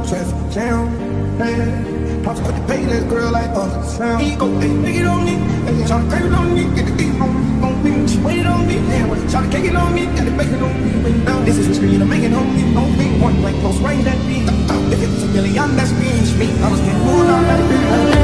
traffic jam. Hey, pop put the pay this girl like Sam. He go, hey, make it on me. Hey, tryna crave it on me, get the beat on me. She waited on me, yeah, was tryna cake it on me, got it bacon on me. Now this is history, and I'm making on me. Point blank, close range, that beat. If it was a million, that's me. I was getting more than that.